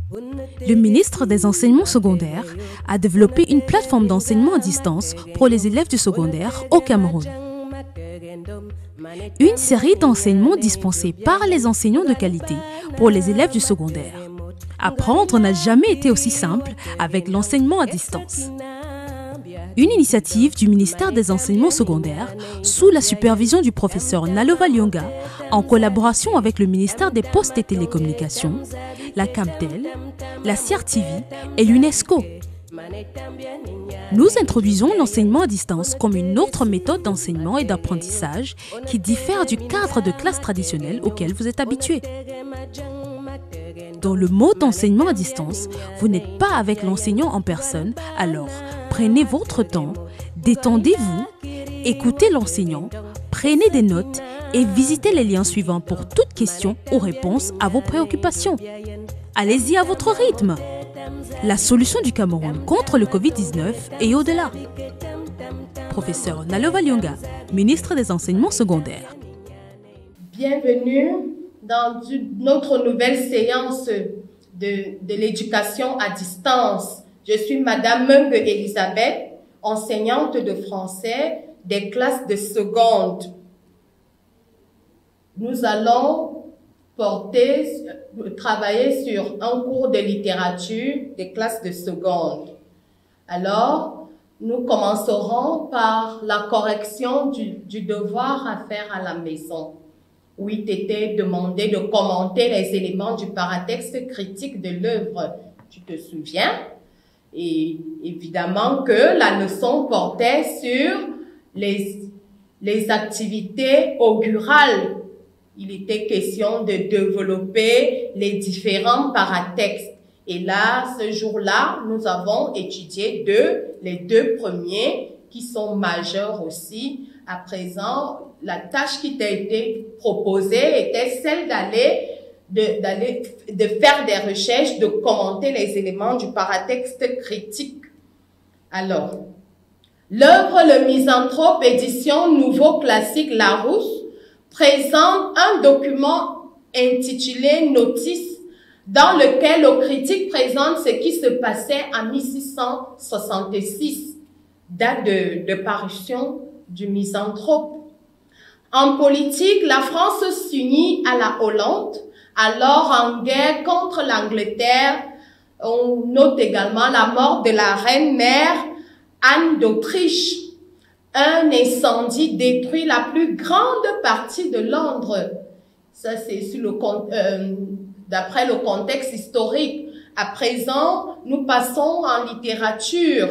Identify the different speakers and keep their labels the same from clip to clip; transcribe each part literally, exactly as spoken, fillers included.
Speaker 1: Le ministre des Enseignements secondaires a développé une plateforme d'enseignement à distance pour les élèves du secondaire au Cameroun. Une série d'enseignements dispensés par les enseignants de qualité pour les élèves du secondaire. Apprendre n'a jamais été aussi simple avec l'enseignement à distance. Une initiative du ministère des Enseignements secondaires sous la supervision du professeur Nalova Lyonga en collaboration avec le ministère des Postes et Télécommunications, la Camtel, la C R T V et l'UNESCO. Nous introduisons l'enseignement à distance comme une autre méthode d'enseignement et d'apprentissage qui diffère du cadre de classe traditionnel auquel vous êtes habitué. Dans le mode d'enseignement à distance, vous n'êtes pas avec l'enseignant en personne, alors prenez votre temps, détendez-vous, écoutez l'enseignant, prenez des notes et visitez les liens suivants pour toute question ou réponse à vos préoccupations. Allez-y à votre rythme. La solution du Cameroun contre le Covid dix-neuf et au-delà. Professeur Nalova Lyonga, ministre des Enseignements secondaires.
Speaker 2: Bienvenue dans notre nouvelle séance de, de l'éducation à distance. Je suis Madame Meung Elisabeth, enseignante de français des classes de seconde. Nous allons porter, travailler sur un cours de littérature des classes de seconde. Alors, nous commencerons par la correction du, du devoir à faire à la maison, où il t'était demandé de commenter les éléments du paratexte critique de l'œuvre. Tu te souviens? Et évidemment que la leçon portait sur les, les activités augurales. Il était question de développer les différents paratextes. Et là, ce jour-là, nous avons étudié deux, les deux premiers qui sont majeurs aussi. À présent, la tâche qui t'a été proposée était celle d'aller de, d'aller, de faire des recherches, de commenter les éléments du paratexte critique. Alors, l'œuvre Le Misanthrope, édition Nouveau Classique Larousse, présente un document intitulé Notice, dans lequel le critique présente ce qui se passait en mille six cent soixante-six, date de, de parution du Misanthrope. En politique, la France s'unit à la Hollande, alors en guerre contre l'Angleterre. On note également la mort de la reine-mère Anne d'Autriche. Un incendie détruit la plus grande partie de Londres. Ça, c'est sur le euh, d'après le contexte historique. À présent, nous passons en littérature.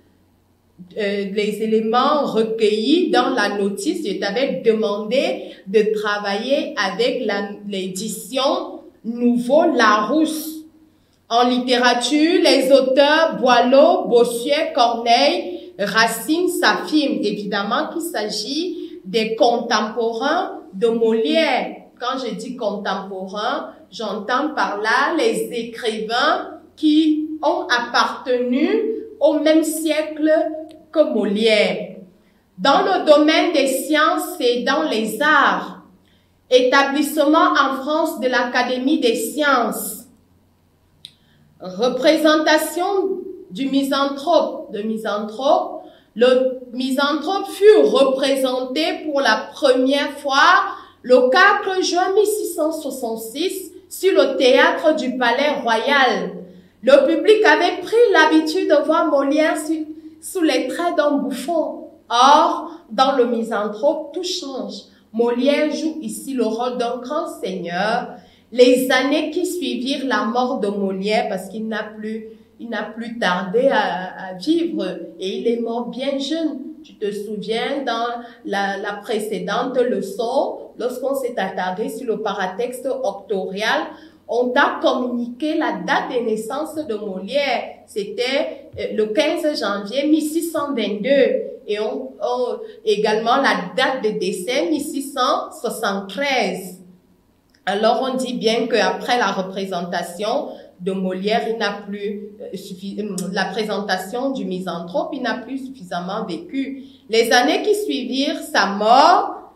Speaker 2: Euh, les éléments recueillis dans la notice, je t'avais demandé de travailler avec l'édition Nouveau Larousse. En littérature, les auteurs Boileau, Bossuet, Corneille, Racine s'affirment. Évidemment qu'il s'agit des contemporains de Molière. Quand je dis contemporains, j'entends par là les écrivains qui ont appartenu au même siècle que Molière. Dans le domaine des sciences et dans les arts, établissement en France de l'Académie des sciences, représentation du misanthrope. Le misanthrope, le misanthrope fut représenté pour la première fois le quatre juin mille six cent soixante-six sur le théâtre du Palais Royal. Le public avait pris l'habitude de voir Molière sous, sous les traits d'un bouffon. Or, dans le misanthrope, tout change. Molière joue ici le rôle d'un grand seigneur. Les années qui suivirent la mort de Molière, parce qu'il n'a plus, il n'a plus tardé à, à vivre, et il est mort bien jeune. Tu te souviens, dans la, la précédente leçon, lorsqu'on s'est attardé sur le paratexte octorial, on t'a communiqué la date de naissance de Molière. C'était le quinze janvier mille six cent vingt-deux. Et on, on, également la date de décès, mille six cent soixante-treize. Alors on dit bien qu'après la représentation de Molière, il n'a plus euh, la présentation du misanthrope, il n'a plus suffisamment vécu. Les années qui suivirent sa mort,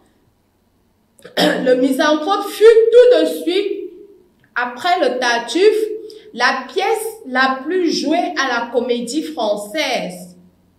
Speaker 2: le misanthrope fut tout de suite, après le Tartuffe, la pièce la plus jouée à la Comédie Française.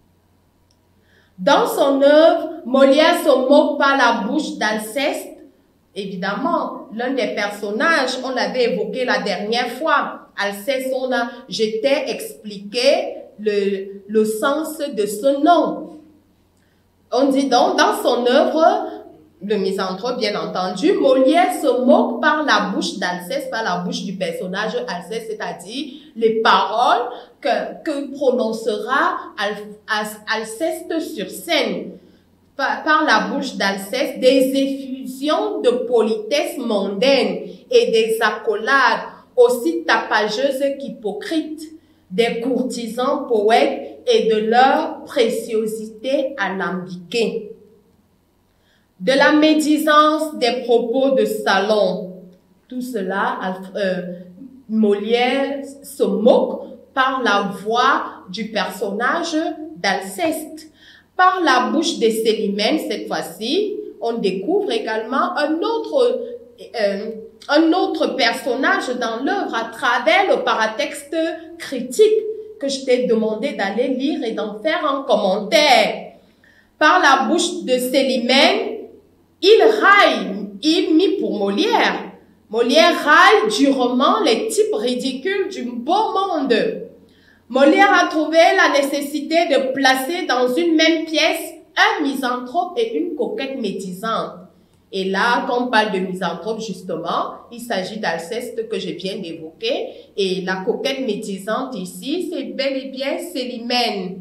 Speaker 2: Dans son œuvre, Molière se moque par la bouche d'Alceste. Évidemment, l'un des personnages, on l'avait évoqué la dernière fois, Alceste, on a, je t'ai expliqué le, le sens de ce nom. On dit donc, dans son œuvre, le misanthrope, bien entendu, Molière se moque par la bouche d'Alceste, par la bouche du personnage Alceste, c'est-à-dire les paroles que, que prononcera Al, Al, Alceste sur scène. Par, par la bouche d'Alceste, des effusions de politesse mondaine et des accolades aussi tapageuses qu'hypocrites, des courtisans poètes et de leur préciosité alambiquée. De la médisance des propos de salon. Tout cela, euh, Molière se moque par la voix du personnage d'Alceste. Par la bouche de Célimène, cette fois-ci, on découvre également un autre, euh, un autre personnage dans l'œuvre à travers le paratexte critique que je t'ai demandé d'aller lire et d'en faire un commentaire. Par la bouche de Célimène, il raille, il mit pour Molière. Molière raille durement les types ridicules du beau monde. Molière a trouvé la nécessité de placer dans une même pièce un misanthrope et une coquette médisante. Et là, quand on parle de misanthrope, justement, il s'agit d'Alceste que je viens d'évoquer. Et la coquette médisante ici, c'est bel et bien Célimène.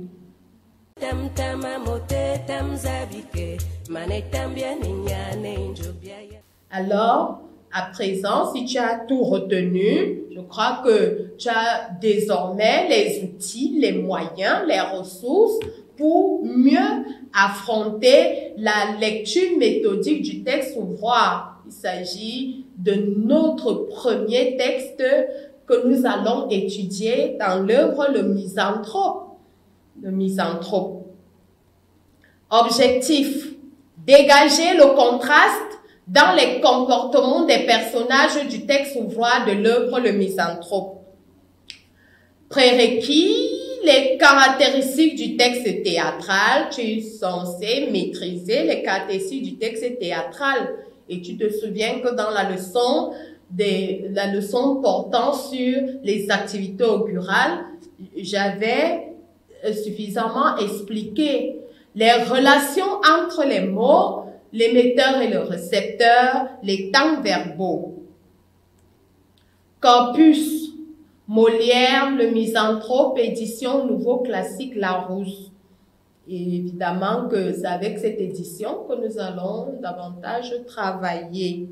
Speaker 2: Alors, à présent, si tu as tout retenu, je crois que tu as désormais les outils, les moyens, les ressources pour mieux affronter la lecture méthodique du texte ouvroir. Il s'agit de notre premier texte que nous allons étudier dans l'œuvre Le Misanthrope. Le Misanthrope. Objectif: dégager le contraste dans les comportements des personnages du texte ouvroir de l'œuvre Le Misanthrope. Prérequis: les caractéristiques du texte théâtral. Tu es censé maîtriser les caractéristiques du texte théâtral. Et tu te souviens que dans la leçon, des, la leçon portant sur les activités augurales, j'avais suffisamment expliqué les relations entre les mots, l'émetteur et le récepteur, les temps verbaux. Corpus: Molière, Le Misanthrope, édition Nouveau Classique Larousse. Et évidemment que c'est avec cette édition que nous allons davantage travailler.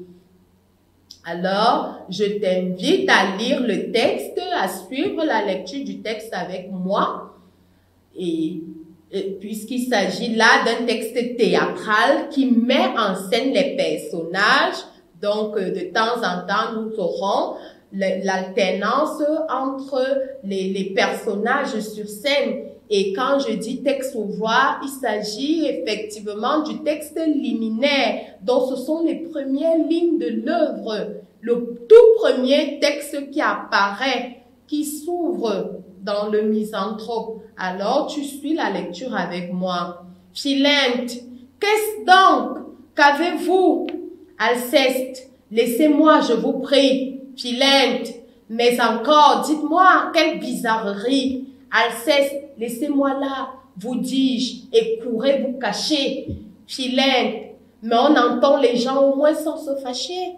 Speaker 2: Alors, je t'invite à lire le texte, à suivre la lecture du texte avec moi. Et, et puisqu'il s'agit là d'un texte théâtral qui met en scène les personnages, donc de temps en temps, nous aurons l'alternance entre les, les personnages sur scène. Et quand je dis texte ouvroir, il s'agit effectivement du texte liminaire, dont ce sont les premières lignes de l'œuvre, le tout premier texte qui apparaît, qui s'ouvre dans Le Misanthrope. Alors, tu suis la lecture avec moi. Philinte: qu'est-ce donc? Qu'avez-vous? Alceste: laissez-moi, je vous prie. Philinte: mais encore, dites-moi, quelle bizarrerie. Alceste: laissez-moi là, vous dis-je, et courez vous cacher. Philinte: mais on entend les gens au moins sans se fâcher.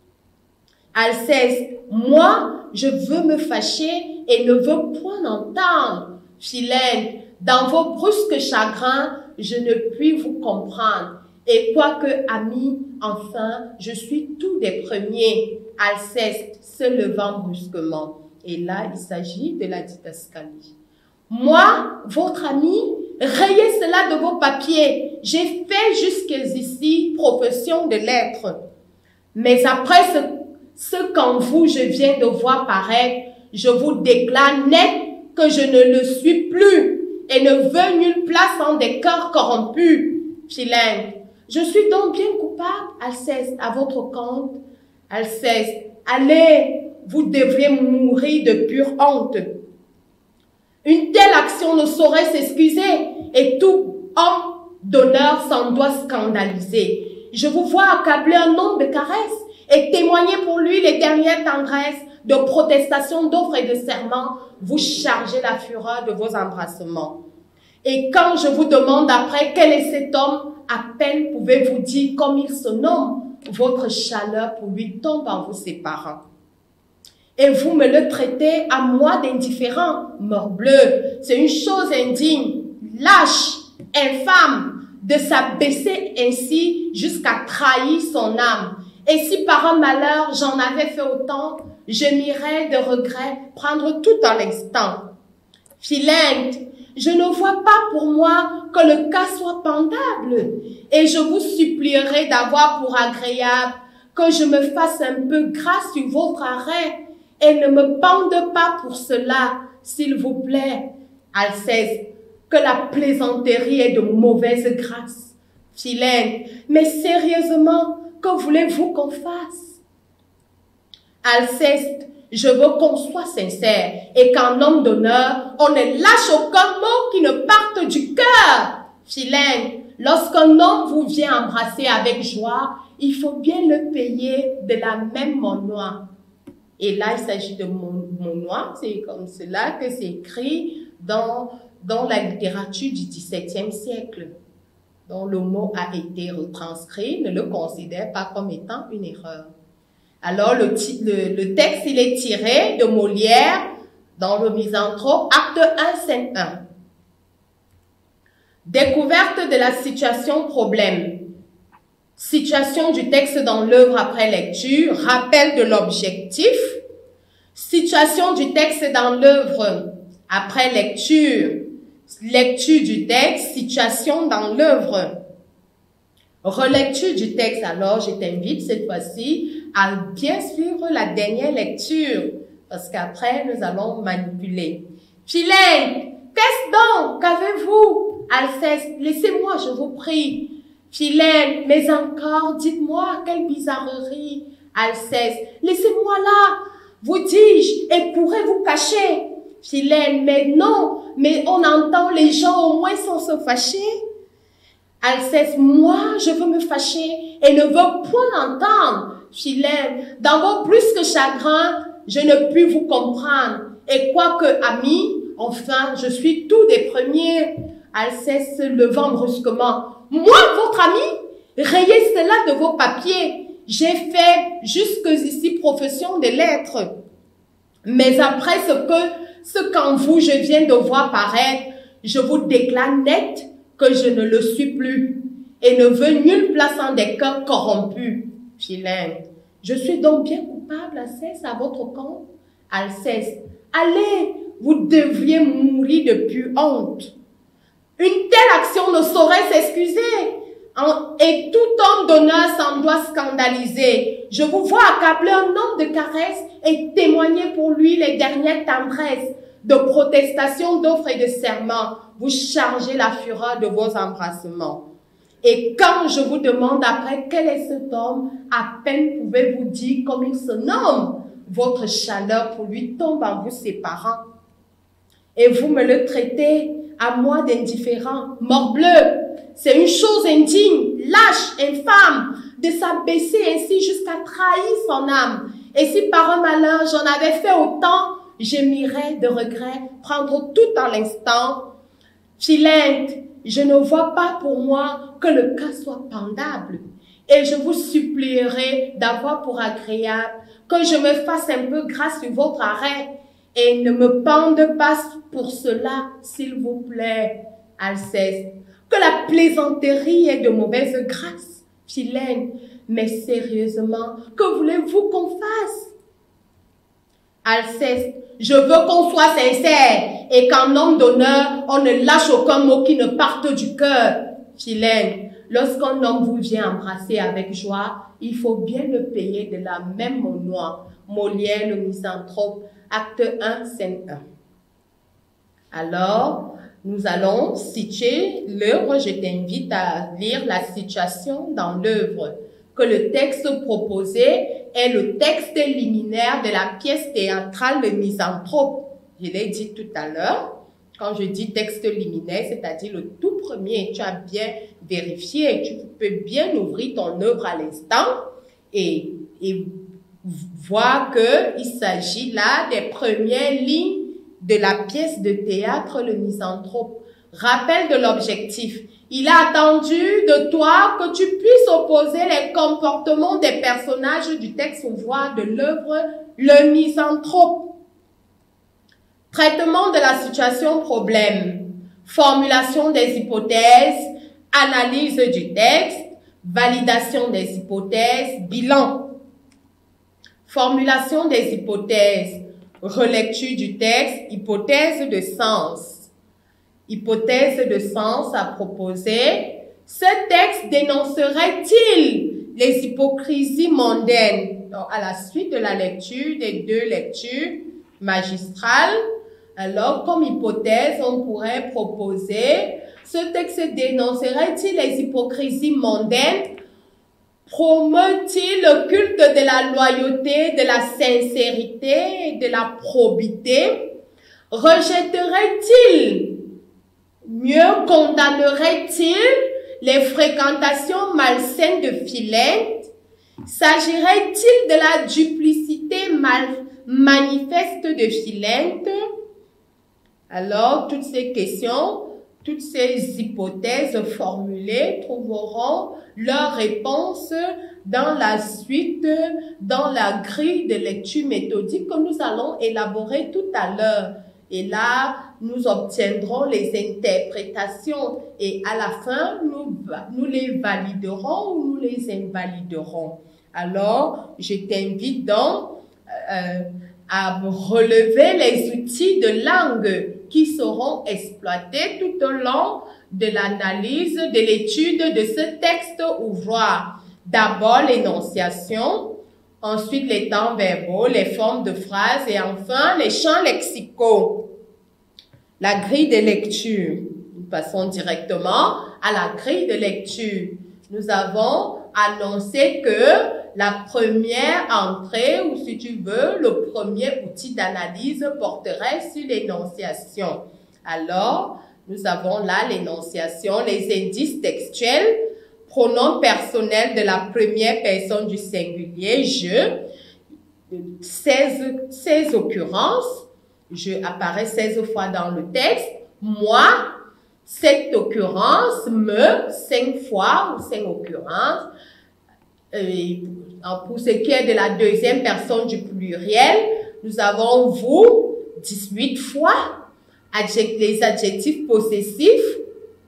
Speaker 2: Alceste: moi, je veux me fâcher et ne veux point entendre. Philinte: dans vos brusques chagrins, je ne puis vous comprendre. Et quoique ami, enfin, je suis tout des premiers. Alceste, se levant brusquement. Et là, il s'agit de la didascalie. Moi, votre ami, rayez cela de vos papiers. J'ai fait jusqu'ici profession de l'être. Mais après ce, ce qu'en vous je viens de voir paraître, je vous déclare net que je ne le suis plus et ne veux nulle place en des cœurs corrompus. Philinte: je suis donc bien coupable, Alceste, à votre compte. Alceste: allez, vous devriez mourir de pure honte. Une telle action ne saurait s'excuser et tout homme d'honneur s'en doit scandaliser. Je vous vois accabler un homme de caresses et témoigner pour lui les dernières tendresses de protestations, d'offres et de serments. Vous chargez la fureur de vos embrassements. Et quand je vous demande après quel est cet homme, à peine pouvez-vous dire comme il se nomme. Votre chaleur pour lui tombe en vous séparant. Et vous me le traitez à moi d'indifférent. Morbleu, c'est une chose indigne, lâche, infâme, de s'abaisser ainsi jusqu'à trahir son âme. Et si par un malheur j'en avais fait autant, je m'irais de regret prendre tout en l'instant. Philinte, je ne vois pas pour moi que le cas soit pendable, et je vous supplierai d'avoir pour agréable que je me fasse un peu grâce sur votre arrêt, et ne me pende pas pour cela, s'il vous plaît. Alceste, que la plaisanterie est de mauvaise grâce. Philinte, mais sérieusement, que voulez-vous qu'on fasse? Alceste, je veux qu'on soit sincère et qu'en homme d'honneur, on ne lâche aucun mot qui ne parte du cœur. Philinte, lorsqu'un homme vous vient embrasser avec joie, il faut bien le payer de la même monnaie. Et là, il s'agit de monnaie, c'est comme cela que c'est écrit dans, dans la littérature du dix-septième siècle, dont le mot a été retranscrit, ne le considère pas comme étant une erreur. Alors, le, le, le texte, il est tiré de Molière, dans le Misanthrope, acte un, scène un. Découverte de la situation problème. Situation du texte dans l'œuvre après lecture, rappel de l'objectif. Situation du texte dans l'œuvre après lecture, lecture du texte, situation dans l'œuvre. Relecture du texte, alors je t'invite cette fois-ci à bien suivre la dernière lecture, parce qu'après nous allons manipuler. Philinte, qu'est-ce donc? Qu'avez-vous? Alceste, laissez-moi, je vous prie. Philinte, mais encore, dites-moi, quelle bizarrerie. Alceste, laissez-moi là, vous dis-je, et pourrez vous cacher. Philinte, mais non, mais on entend les gens au moins sans se fâcher. Alceste, moi, je veux me fâcher et ne veux point entendre. Philinte, dans vos plus que chagrins, je ne puis vous comprendre. Et quoique ami, enfin, je suis tout des premiers. Alceste se levant brusquement. Moi, votre ami? Rayez cela de vos papiers. J'ai fait jusqu'ici profession des lettres. Mais après ce que, ce qu'en vous je viens de voir paraître, je vous déclare net que je ne le suis plus et ne veux nulle place en des cœurs corrompus. Philinte, je suis donc bien coupable, Alceste, à votre compte? Alceste, allez, vous devriez mourir de pure honte. Une telle action ne saurait s'excuser, et tout homme d'honneur s'en doit scandaliser. Je vous vois accabler un homme de caresses et témoigner pour lui les dernières tendresses de protestations, d'offres et de serments. Vous chargez la fureur de vos embrassements. Et quand je vous demande après quel est cet homme, à peine pouvez-vous dire comme il se nomme. Votre chaleur pour lui tombe en vous séparant. Et vous me le traitez à moi d'indifférent. Morbleu, c'est une chose indigne, lâche, infâme, de s'abaisser ainsi jusqu'à trahir son âme. Et si par un malheur j'en avais fait autant, je m'irais de regret prendre tout en l'instant. Philinte, je ne vois pas pour moi que le cas soit pendable. Et je vous supplierai d'avoir pour agréable que je me fasse un peu grâce sur votre arrêt et ne me pende pas pour cela, s'il vous plaît. Alceste, que la plaisanterie est de mauvaise grâce. Philinte, mais sérieusement, que voulez-vous qu'on fasse? Alceste, je veux qu'on soit sincère et qu'en homme d'honneur, on ne lâche aucun mot qui ne parte du cœur. Philinte, lorsqu'un homme vous vient embrasser avec joie, il faut bien le payer de la même monnaie. Molière, le Misanthrope, acte un, scène un. Alors, nous allons situer l'œuvre. Je t'invite à lire la situation dans l'œuvre. que le texte proposé est le texte liminaire de la pièce théâtrale Le Misanthrope. Je l'ai dit tout à l'heure. Quand je dis texte liminaire, c'est-à-dire le tout premier, tu as bien vérifié, tu peux bien ouvrir ton œuvre à l'instant et, et voir qu'il s'agit là des premières lignes de la pièce de théâtre Le Misanthrope. Rappel de l'objectif. Il a attendu de toi que tu puisses opposer les comportements des personnages du texte aux voix de l'œuvre Le Misanthrope. Traitement de la situation problème. Formulation des hypothèses. Analyse du texte. Validation des hypothèses. Bilan. Formulation des hypothèses. Relecture du texte. Hypothèse de sens. Hypothèse de sens à proposer. Ce texte dénoncerait-il les hypocrisies mondaines? Donc, à la suite de la lecture des deux lectures magistrales, alors, comme hypothèse, on pourrait proposer, ce texte dénoncerait-il les hypocrisies mondaines? Promeut-il le culte de la loyauté, de la sincérité et de la probité? Rejetterait-il, mieux condamnerait-il les fréquentations malsaines de Philinte? S'agirait-il de la duplicité mal manifeste de Philinte? Alors, toutes ces questions, toutes ces hypothèses formulées trouveront leur réponse dans la suite, dans la grille de lecture méthodique que nous allons élaborer tout à l'heure. Et là, nous obtiendrons les interprétations et à la fin, nous, nous les validerons ou nous les invaliderons. Alors, je t'invite donc euh, à relever les outils de langue qui seront exploités tout au long de l'analyse, de l'étude de ce texte ouvroir. D'abord l'énonciation, ensuite les temps verbaux, les formes de phrases et enfin les champs lexicaux. La grille de lecture. Nous passons directement à la grille de lecture. Nous avons annoncé que la première entrée, ou si tu veux, le premier outil d'analyse porterait sur l'énonciation. Alors, nous avons là l'énonciation, les indices textuels, pronom personnel de la première personne du singulier, je, seize, seize occurrences, je apparaît seize fois dans le texte, moi, sept occurrences, me, cinq fois ou cinq occurrences. Et pour ce qui est de la deuxième personne du pluriel, nous avons vous, dix-huit fois, adject, les adjectifs possessifs,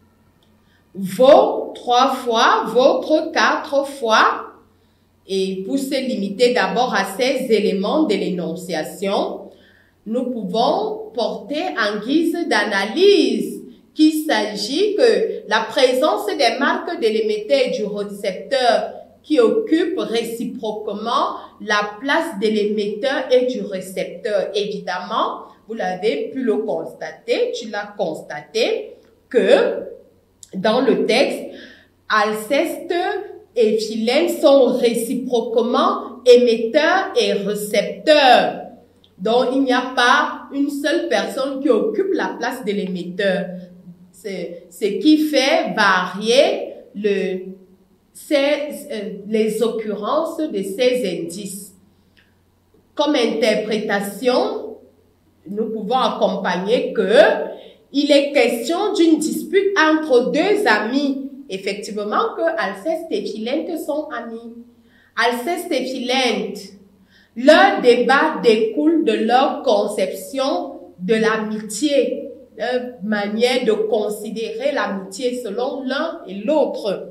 Speaker 2: vos, trois fois, votre, quatre fois. Et pour se limiter d'abord à ces éléments de l'énonciation, nous pouvons porter en guise d'analyse qu'il s'agit que la présence des marques de l'émetteur et du récepteur qui occupent réciproquement la place de l'émetteur et du récepteur. Évidemment, vous l'avez pu le constater, tu l'as constaté, que dans le texte, Alceste et Philène sont réciproquement émetteurs et récepteurs. Donc, il n'y a pas une seule personne qui occupe la place de l'émetteur. C'est ce qui fait varier le, ces, les occurrences de ces indices. Comme interprétation, nous pouvons accompagner que il est question d'une dispute entre deux amis. Effectivement, que Alceste et Philinte sont amis. Alceste et Philinte, leur débat découle de leur conception de l'amitié, leur manière de considérer l'amitié selon l'un et l'autre.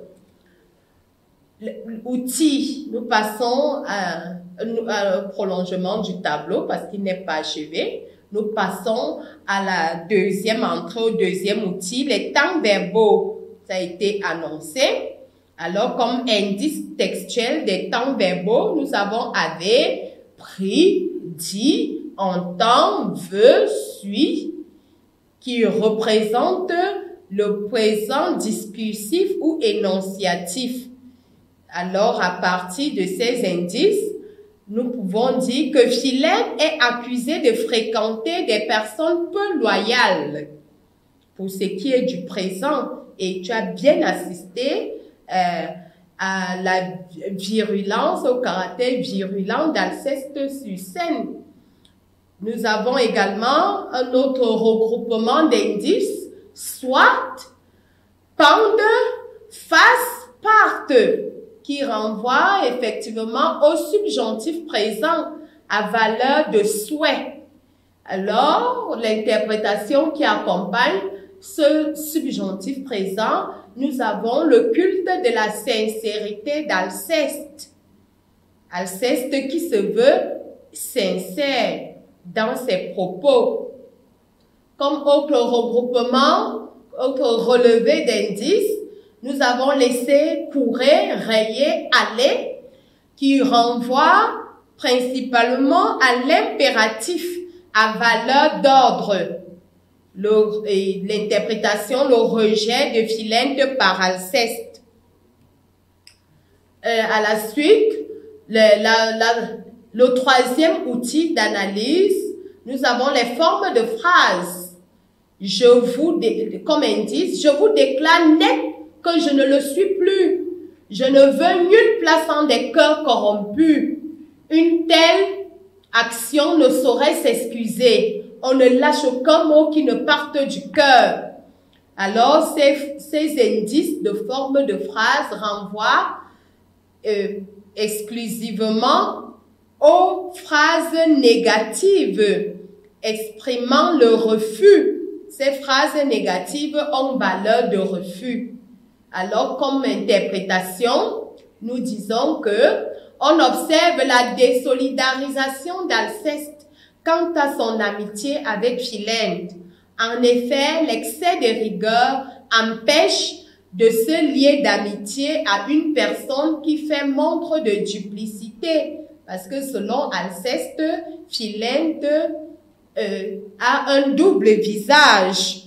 Speaker 2: Outil, nous passons à, à un prolongement du tableau parce qu'il n'est pas achevé. Nous passons à la deuxième entrée, au deuxième outil, les temps verbaux. Ça a été annoncé. Alors, comme indice textuel des temps verbaux, nous avons avait, pris, dit, entend, veut, suit, qui représente le présent discursif ou énonciatif. Alors, à partir de ces indices, nous pouvons dire que Philène est accusé de fréquenter des personnes peu loyales pour ce qui est du présent. Et tu as bien assisté euh, à la virulence, au caractère virulent d'Alceste sur scène. Nous avons également un autre regroupement d'indices, soit, pende, face, parte, qui renvoie effectivement au subjonctif présent à valeur de souhait. Alors, l'interprétation qui accompagne ce subjonctif présent, nous avons le culte de la sincérité d'Alceste. Alceste qui se veut sincère dans ses propos. Comme autre regroupement, autre relevé d'indices, nous avons laissé courir, rayer, aller, qui renvoie principalement à l'impératif à valeur d'ordre. L'interprétation, le rejet de Philène par Alceste. Euh, à la suite, le, la, la, le troisième outil d'analyse, nous avons les formes de phrases. Je vous, comme indice, je vous déclare net que je ne le suis plus. Je ne veux nulle place en des cœurs corrompus. Une telle action ne saurait s'excuser. On ne lâche aucun mot qui ne parte du cœur. Alors, ces, ces indices de forme de phrase renvoient euh, exclusivement aux phrases négatives exprimant le refus. Ces phrases négatives ont valeur de refus. Alors, comme interprétation, nous disons que on observe la désolidarisation d'Alceste quant à son amitié avec Philène. En effet, l'excès de rigueur empêche de se lier d'amitié à une personne qui fait montre de duplicité. Parce que selon Alceste, Philène euh, a un double visage.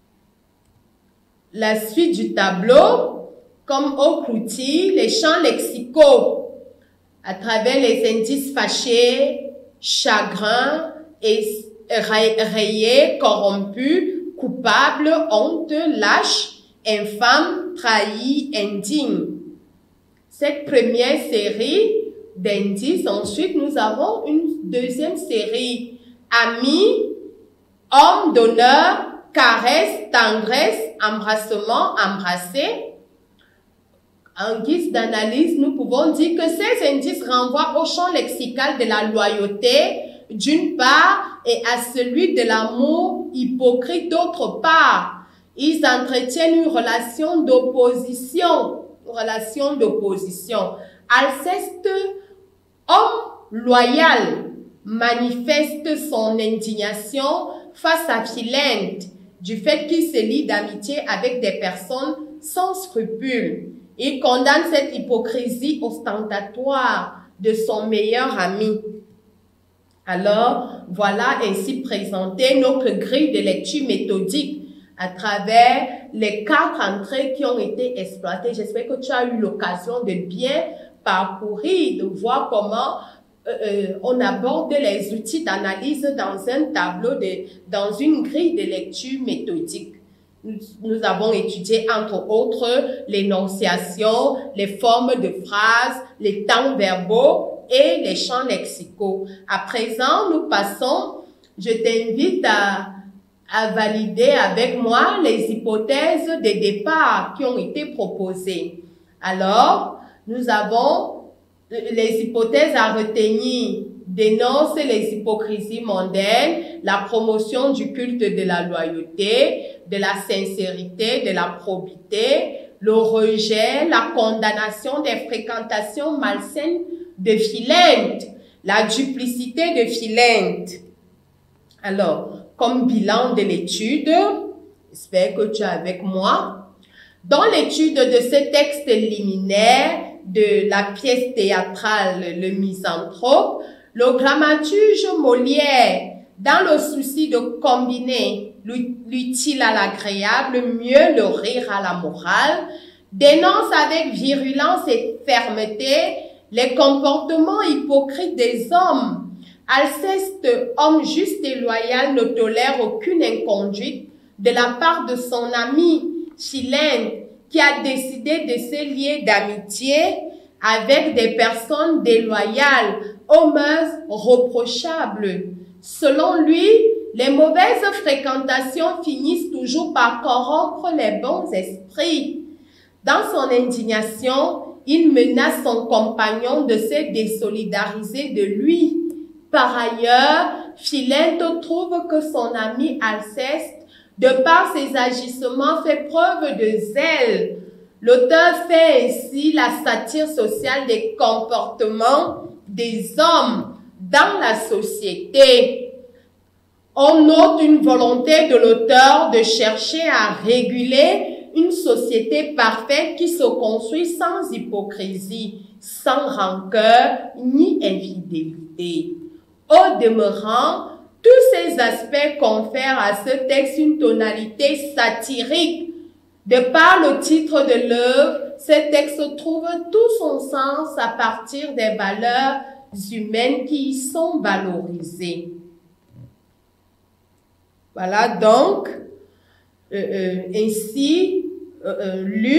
Speaker 2: La suite du tableau, comme au cloutis, les champs lexicaux, à travers les indices fâchés, chagrin, et rayé, corrompu, coupable, honte, lâche, infâme, trahi, indigne. Cette première série d'indices, ensuite nous avons une deuxième série, amis, homme d'honneur, caresse, tendresse, embrassement, embrasser. En guise d'analyse, nous pouvons dire que ces indices renvoient au champ lexical de la loyauté, d'une part, et à celui de l'amour hypocrite d'autre part. Ils entretiennent une relation d'opposition, une relation d'opposition. Alceste, homme loyal, manifeste son indignation face à Philène du fait qu'il se lie d'amitié avec des personnes sans scrupules. Il condamne cette hypocrisie ostentatoire de son meilleur ami. Alors, voilà ainsi présenté notre grille de lecture méthodique à travers les quatre entrées qui ont été exploitées. J'espère que tu as eu l'occasion de bien parcourir, de voir comment euh, on aborde les outils d'analyse dans un tableau, de, dans une grille de lecture méthodique. Nous, nous avons étudié, entre autres, l'énonciation, les formes de phrases, les temps verbaux et les champs lexicaux. À présent, nous passons, je t'invite à, à valider avec moi les hypothèses de départ qui ont été proposées. Alors, nous avons les hypothèses à retenir. Dénonce les hypocrisies mondaines, la promotion du culte de la loyauté, de la sincérité, de la probité, le rejet, la condamnation des fréquentations malsaines de Philène, la duplicité de Philène. Alors, comme bilan de l'étude, j'espère que tu es avec moi. Dans l'étude de ce texte liminaire de la pièce théâtrale Le Misanthrope, le dramaturge Molière, dans le souci de combiner l'utile à l'agréable, mieux le rire à la morale, dénonce avec virulence et fermeté les comportements hypocrites des hommes. Alceste, homme juste et loyal, ne tolère aucune inconduite de la part de son ami Philène, qui a décidé de se lier d'amitié avec des personnes déloyales, aux mœurs reprochables. Selon lui, les mauvaises fréquentations finissent toujours par corrompre les bons esprits. Dans son indignation, il menace son compagnon de se désolidariser de lui. Par ailleurs, Philène trouve que son ami Alceste, de par ses agissements, fait preuve de zèle. L'auteur fait ainsi la satire sociale des comportements des hommes dans la société. On note une volonté de l'auteur de chercher à réguler une société parfaite qui se construit sans hypocrisie, sans rancœur ni infidélité. Au demeurant, tous ces aspects confèrent à ce texte une tonalité satirique. De par le titre de l'œuvre, ce texte trouve tout son sens à partir des valeurs humaines qui y sont valorisées. Voilà donc, euh, euh, ainsi euh, euh, lu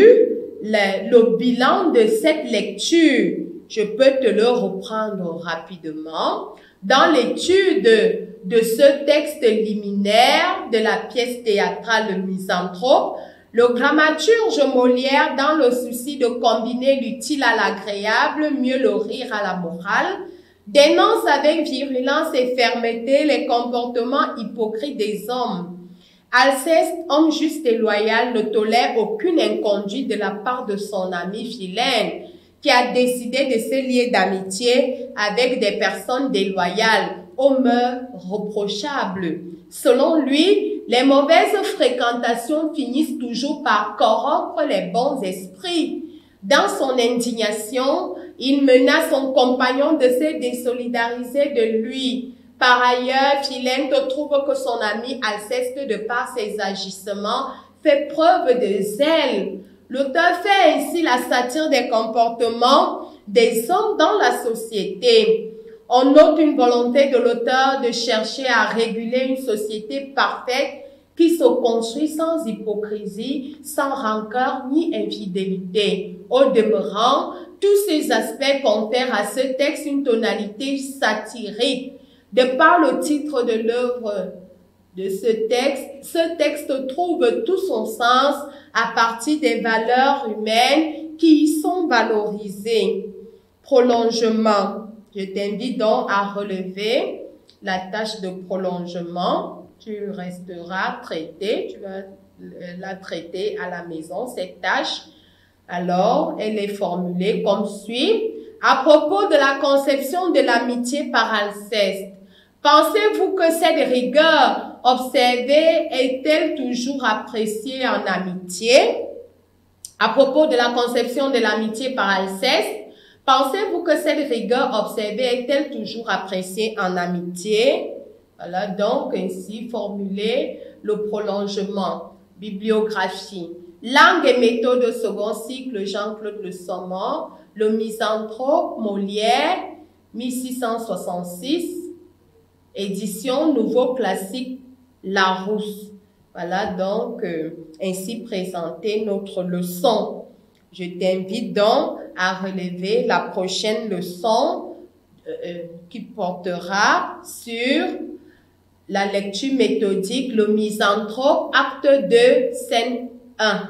Speaker 2: le, le bilan de cette lecture. Je peux te le reprendre rapidement. Dans l'étude de ce texte liminaire de la pièce théâtrale Le Misanthrope, le dramaturge Molière, dans le souci de combiner l'utile à l'agréable, mieux le rire à la morale, dénonce avec virulence et fermeté les comportements hypocrites des hommes. Alceste, homme juste et loyal, ne tolère aucune inconduite de la part de son ami Philène, qui a décidé de se lier d'amitié avec des personnes déloyales, aux mœurs reprochables. Selon lui, les mauvaises fréquentations finissent toujours par corrompre les bons esprits. Dans son indignation, il menace son compagnon de se désolidariser de lui. Par ailleurs, Philène trouve que son ami Alceste, de par ses agissements, fait preuve de zèle. L'auteur fait ainsi la satire des comportements des hommes dans la société. On note une volonté de l'auteur de chercher à réguler une société parfaite qui se construit sans hypocrisie, sans rancœur ni infidélité. Au demeurant, tous ces aspects confèrent à ce texte une tonalité satirique. De par le titre de l'œuvre de ce texte, ce texte trouve tout son sens à partir des valeurs humaines qui y sont valorisées. Prolongement. Je t'invite donc à relever la tâche de prolongement. Tu resteras traité, tu vas la traiter à la maison, cette tâche. Alors, elle est formulée comme suit. À propos de la conception de l'amitié par Alceste, pensez-vous que cette rigueur observée est-elle toujours appréciée en amitié? À propos de la conception de l'amitié par Alceste, pensez-vous que cette rigueur observée est-elle toujours appréciée en amitié? Voilà donc ainsi formulé le prolongement. Bibliographie. Langue et méthode second cycle, Jean-Claude Le Somment. Le Misanthrope, Molière, mille six cent soixante-six. Édition Nouveau Classique, Larousse. Voilà donc euh, ainsi présenter notre leçon. Je t'invite donc à relever la prochaine leçon euh, qui portera sur la lecture méthodique, le Misanthrope, acte deux, scène un.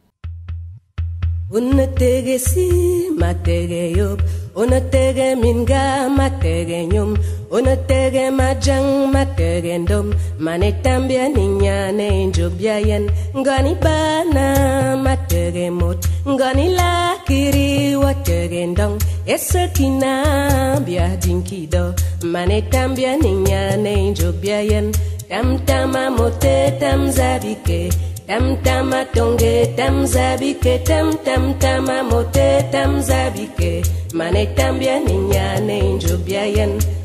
Speaker 3: Unatege si matege yop, unatege minga matege nyum, unatege majang matege ndom, manetambia ninyane injobyayen, ngani bana matege mot, ngani lakiri watege ndong, esekina bia dinkido, manetambia ninyane injobyayen, tam tama mote tam zabike, tam tama tonge tam zabike tam tam tama mote tam zabike mane tambia ninyane injobyayen